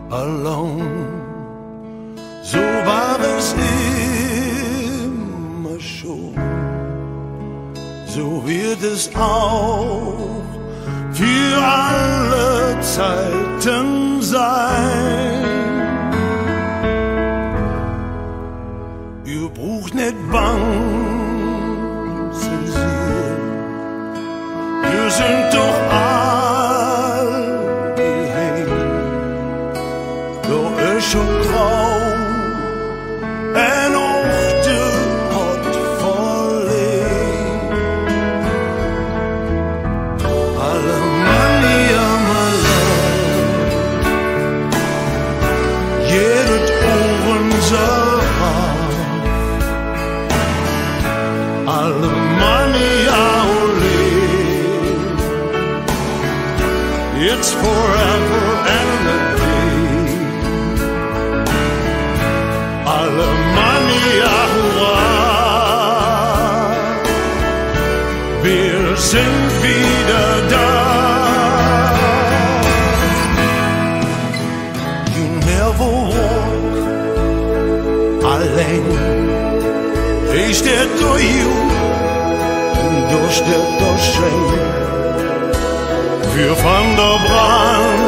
alone. So war es immer schon, so wird es auch für alle Zeiten sein. Ihr braucht nicht bang zu sehen, wir sind doch all geheim, doch es schon trau en ochte hat verlegt. Alle Mann am allein, jedet unser alle money I'll live, it's forever and a day. Alle money I'll wir sind wieder da. You never walk allein. Ich steht durch you, du steht durch schön. Wir von der Brand